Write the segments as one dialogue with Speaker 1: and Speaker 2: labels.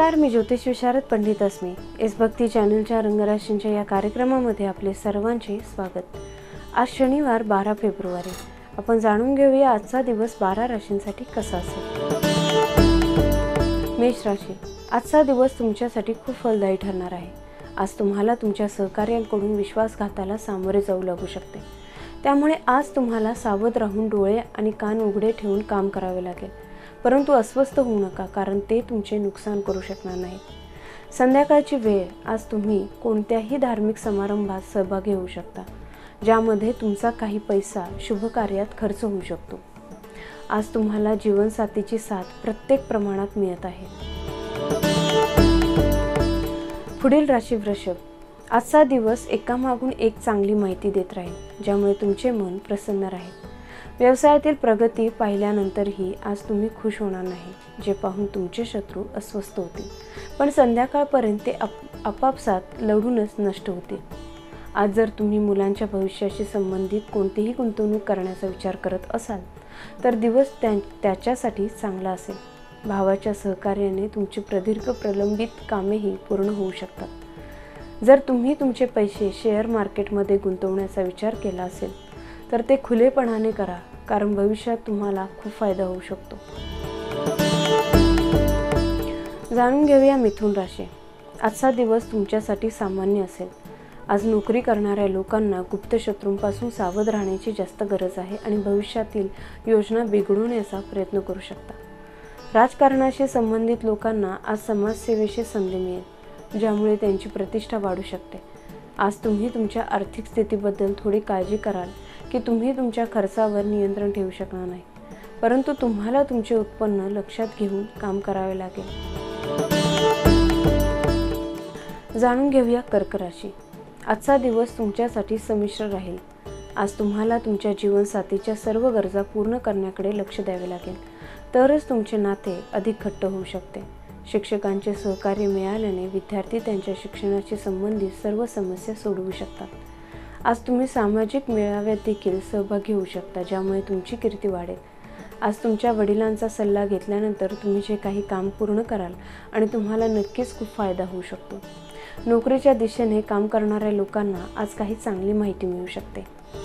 Speaker 1: नमस्कार, मी ज्योतिष विशारद पंडित अस्मी. एस भक्ती चॅनलच्या रंगराशींच्या या कार्यक्रमामध्ये आपले सर्वांचे स्वागत. आज शनिवार 12 फेब्रुवारी. आपण जाणून घेऊया आजचा दिवस 12 राशींसाठी कसा असेल. मेष राशी. आजचा दिवस तुमच्यासाठी खूप फलदायी ठरणार आहे. आज तुम्हाला तुमच्या सहकार्यांकडून विश्वासघाताला सामोरे जाऊ लागू शकते. त्यामुळे आज तुम्हाला सावध राहून डोळे आणि कान उघडे ठेवून काम करावे लागेल. परंतु अस्वस्थ होऊ नका, कारण ते तुमचे नुकसान करू शकणार नाही. संध्याकाळची वेळ. आज तुम्ही कोणत्याही धार्मिक समारंभात सहभागी होऊ शकता, ज्यामध्ये तुमचा काही पैसा शुभ कार्यात खर्च होऊ शकतो. आज तुम्हाला जीवनसाथीची साथ प्रत्येक प्रमाणात मिळत आहे. पुढील राशी वृषभ. आजचा दिवस एकामागून एक चांगली माहिती देत राहील, ज्यामुळे तुमचे मन प्रसन्न राहील. व्यवसायातील प्रगती पाहिल्यानंतरही आज तुम्ही खुश होणार नाही, जे पाहून तुमचे शत्रू अस्वस्थ होतील. पण संध्याकाळपर्यंत ते आपापसात लढूनच नष्ट होतील. आज जर तुम्ही मुलांच्या भविष्याशी संबंधित कोणतीही गुंतवणूक करण्याचा विचार करत असाल तर दिवस त्याच्यासाठी चांगला असेल. भावाच्या सहकार्याने तुमची प्रदीर्घ प्रलंबित कामेही पूर्ण होऊ शकतात. जर तुम्ही तुमचे पैसे शेअर मार्केटमध्ये गुंतवण्याचा विचार केला असेल तर ते खुलेपणाने करा, कारण भविष्यात तुम्हाला खूप फायदा होऊ शकतो. जाणून घेऊया मिथुन राशी. आजचा दिवस तुमच्यासाठी सामान्य असेल. आज नोकरी करणाऱ्या लोकांना गुप्त शत्रूंपासून सावध राहण्याची जास्त गरज आहे आणि भविष्यातील योजना बिघडवण्याचा प्रयत्न करू शकता. राजकारणाशी संबंधित लोकांना आज समाजसेवेची संधी मिळेल, ज्यामुळे त्यांची प्रतिष्ठा वाढू शकते. आज तुम्ही तुमच्या आर्थिक स्थितीबद्दल थोडी काळजी कराल की तुम्ही तुमच्या खर्चावर नियंत्रण ठेवू शकणार नाही, परंतु तुम्हाला तुमचे उत्पन्न लक्षात घेऊन काम करावे लागेल. जाणून घेऊया कर्क राशी. आजचा दिवस तुमच्यासाठी संमिश्र राहील. आज तुम्हाला तुमच्या जीवनसाथीच्या सर्व गरजा पूर्ण करण्याकडे लक्ष द्यावे लागेल, तरच तुमचे नाते अधिक घट्ट होऊ शकते. शिक्षकांचे सहकार्य मिळाल्याने विद्यार्थी त्यांच्या शिक्षणाशी संबंधित सर्व समस्या सोडवू शकतात. आज तुम्ही सामाजिक मेळाव्यात देखील सहभागी होऊ शकता, ज्यामुळे तुमची कीर्ती वाढेल. आज तुमच्या वडिलांचा सल्ला घेतल्यानंतर तुम्ही जे काही काम पूर्ण कराल आणि तुम्हाला नक्कीच खूप फायदा होऊ शकतो. नोकरीच्या दिशेने काम करणाऱ्या लोकांना आज काही चांगली माहिती मिळू शकते.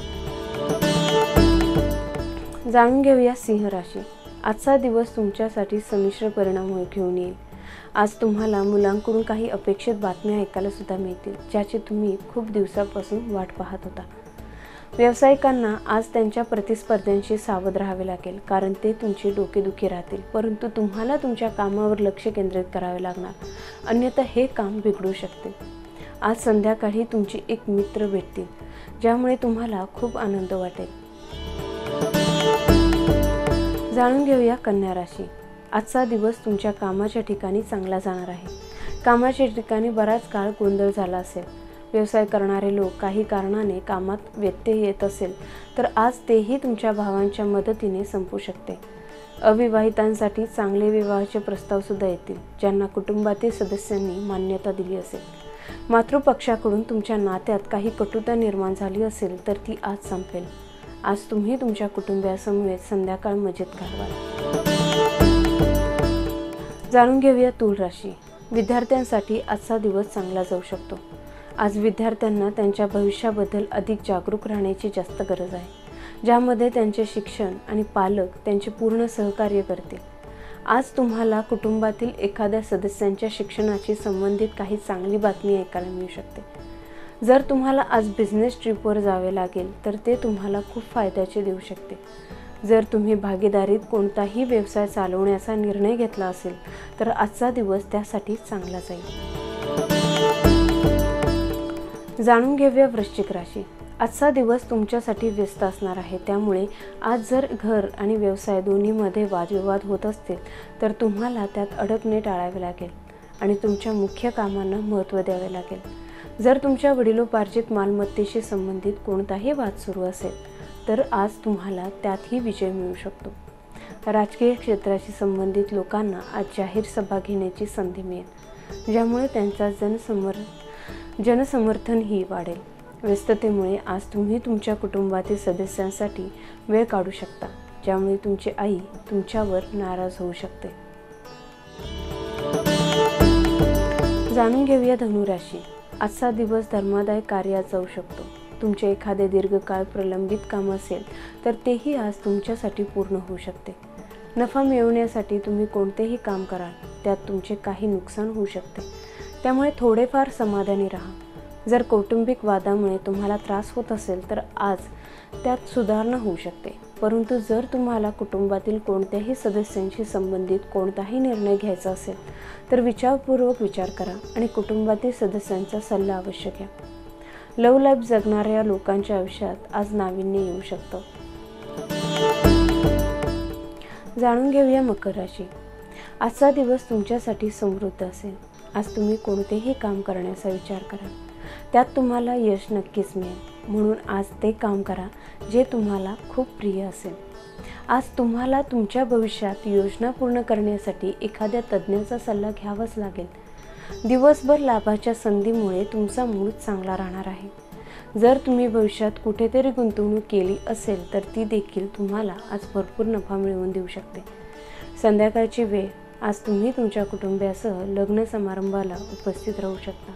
Speaker 1: जाणून घेऊया सिंह राशी. आजचा दिवस तुमच्यासाठी संमिश्र परिणाम घेऊन येईल. आज तुम्हाला मुलांकडून काही अपेक्षित बातम्या ऐकायला सुद्धा मिळतील, ज्याची तुम्ही खूप दिवसापासून वाट पाहत होता. व्यावसायिकांना आज त्यांच्या प्रतिस्पर्ध्यांशी सावध राहावे लागेल, कारण ते तुमची डोकेदुखी राहतील. परंतु तुम्हाला तुमच्या कामावर लक्ष केंद्रित करावे लागणार, अन्यथा हे काम बिघडू शकते. आज संध्याकाळी तुमची एक मित्र भेटतील, ज्यामुळे तुम्हाला खूप आनंद वाटेल. जाणून घेऊया कन्या राशी. आजचा दिवस तुमच्या कामाच्या ठिकाणी चांगला जाणार आहे. कामाच्या ठिकाणी बराच काळ गोंधळ झाला असेल. व्यवसाय करणारे लोक काही कारणाने कामात व्यत्यय येत असेल तर आज तेही तुमच्या भावांच्या मदतीने संपू शकते. अविवाहितांसाठी चांगले विवाहाचे प्रस्ताव सुद्धा येतील, ज्यांना कुटुंबातील सदस्यांनी मान्यता दिली असेल. मातृपक्षाकडून तुमच्या नात्यात काही कटुता निर्माण झाली असेल तर ती आज संपेल. आज तुम्ही तुमच्या कुटुंबियासमवेत संध्याकाळ मजेत घालवाल. जाणून घेऊया तूळ राशी. विद्यार्थ्यांसाठी आजचा दिवस चांगला जाऊ शकतो. आज विद्यार्थ्यांना त्यांच्या भविष्याबद्दल अधिक जागरूक राहण्याची जास्त गरज आहे, ज्यामध्ये त्यांचे शिक्षण आणि पालक त्यांचे पूर्ण सहकार्य करतील. आज तुम्हाला कुटुंबातील एखाद्या सदस्यांच्या शिक्षणाशी संबंधित काही चांगली बातमी ऐकायला मिळू शकते. जर तुम्हाला आज बिझनेस ट्रिपवर जावे लागेल तर ते तुम्हाला खूप फायद्याचे देऊ शकते. जर तुम्ही भागीदारीत कोणताही व्यवसाय चालवण्याचा निर्णय घेतला असेल तर आजचा दिवस त्यासाठी चांगला जाईल. जाणून घेऊया वृश्चिक राशी. आजचा दिवस तुमच्यासाठी व्यस्त असणार आहे. त्यामुळे आज जर घर आणि व्यवसाय दोन्हीमध्ये वादविवाद होत असतील तर तुम्हाला त्यात अडकणे टाळावे लागेल आणि तुमच्या मुख्य कामांना महत्त्व द्यावे लागेल. जर तुमच्या वडिलोपार्जित मालमत्तेशी संबंधित कोणताही वाद सुरू असेल तर आज तुम्हाला त्यातही विजय मिळू शकतो. राजकीय क्षेत्राशी संबंधित लोकांना आज जाहीर सभा घेण्याची संधी मिळेल, ज्यामुळे त्यांचा जनसमर्थनही वाढेल. व्यस्ततेमुळे आज तुम्ही तुमच्या कुटुंबातील सदस्यांसाठी वेळ काढू शकता, ज्यामुळे तुमची आई तुमच्यावर नाराज होऊ शकते. जाणून घेऊया धनुराशी. आजचा दिवस धर्मादायक कार्यात जाऊ शकतो. तुमचे एखादे दीर्घकाळ प्रलंबित काम असेल तर तेही आज तुमच्यासाठी पूर्ण होऊ शकते. नफा मिळवण्यासाठी तुम्ही कोणतेही काम कराल त्यात तुमचे काही नुकसान होऊ शकते, त्यामुळे थोडेफार समाधानी राहा. जर कौटुंबिक वादामुळे तुम्हाला त्रास होत असेल तर आज त्यात सुधारणा होऊ शकते. परंतु जर तुम्हाला कुटुंबातील कोणत्याही सदस्यांशी संबंधित कोणताही निर्णय घ्यायचा असेल तर विचारपूर्वक विचार करा आणि कुटुंबातील सदस्यांचा सल्ला अवश्य घ्या. लव्ह लाईफ जगणाऱ्या लोकांच्या आयुष्यात आज नाविन्य येऊ शकतं. जाणून घेऊया मकर राशी. आजचा दिवस तुमच्यासाठी समृद्ध असेल. आज तुम्ही कोणतेही काम करण्याचा विचार करा, त्यात तुम्हाला यश नक्कीच मिळेल. म्हणून आज ते काम करा जे तुम्हाला खूप प्रिय असेल. आज तुम्हाला तुमच्या भविष्यात योजना पूर्ण करण्यासाठी एखाद्या तज्ज्ञाचा सल्ला घ्यावाच लागेल. दिवसभर लाभाच्या संधीमुळे तुमचा मूड चांगला राहणार आहे. जर तुम्ही भविष्यात कुठेतरी गुंतवणूक केली असेल तर ती देखील तुम्हाला आज भरपूर नफा मिळवून देऊ शकते. संध्याकाळची वेळ आज तुम्ही तुमच्या कुटुंबियासह लग्न समारंभाला उपस्थित राहू शकता.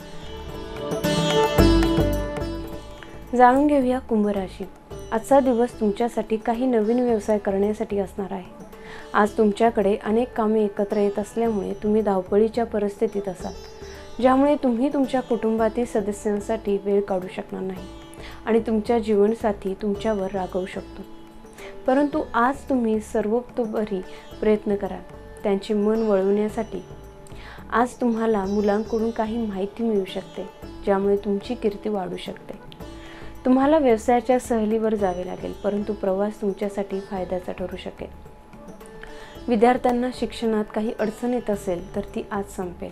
Speaker 1: जाणून घेऊया कुंभ राशी. आजचा दिवस तुमच्यासाठी काही नवीन व्यवसाय करण्यासाठी असणार आहे. आज तुमच्याकडे अनेक कामे एकत्र येत असल्यामुळे तुम्ही धावपळीच्या परिस्थितीत असाल, ज्यामुळे तुम्ही तुमच्या कुटुंबातील सदस्यांसाठी वेळ काढू शकणार नाही आणि तुमच्या जीवनसाथी तुमच्यावर रागवू शकतो. परंतु आज तुम्ही सर्वतोपरी प्रयत्न करा त्यांचे मन वळवण्यासाठी. आज तुम्हाला मुलांकडून काही माहिती मिळू शकते, ज्यामुळे तुमची कीर्ती वाढू शकते. तुम्हाला व्यवसायाच्या सहलीवर जावे लागेल, परंतु प्रवास तुमच्यासाठी फायद्याचा ठरू शकेल. विद्यार्थ्यांना शिक्षणात काही अडचण येत असेल तर ती आज संपेल.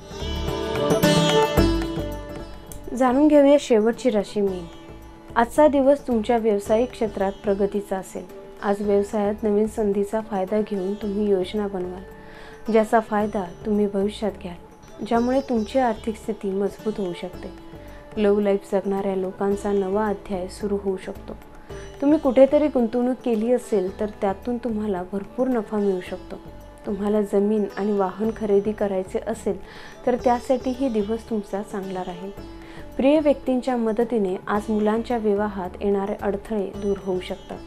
Speaker 1: जाणून घेऊया शेवटची राशी मीन. आजचा दिवस तुमच्या व्यावसायिक क्षेत्रात प्रगतीचा असेल. आज व्यवसायात नवीन संधीचा फायदा घेऊन तुम्ही योजना बनवाल, ज्याचा फायदा तुम्ही भविष्यात घ्याल, ज्यामुळे तुमची आर्थिक स्थिती मजबूत होऊ शकते. लव्ह लाईफ जगणाऱ्या लोकांचा नवा अध्याय सुरू होऊ शकतो. तुम्ही कुठेतरी गुंतवणूक केली असेल तर त्यातून तुम्हाला भरपूर नफा मिळू शकतो. तुम्हाला जमीन आणि वाहन खरेदी करायचे असेल तर त्यासाठीही दिवस तुमचा चांगला राहील. प्रिय व्यक्तींच्या मदतीने आज मुलांच्या विवाहात येणारे अडथळे दूर होऊ शकतात.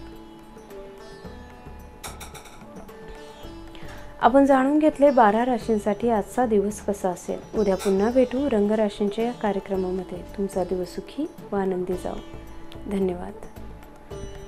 Speaker 1: आपण जाणून घेतले 12 राशींसाठी आजचा दिवस कसा असेल. उद्या पुन्हा भेटू रंगराशींच्या या कार्यक्रमामध्ये. तुमचा दिवस सुखी व आनंदी जाओ. धन्यवाद.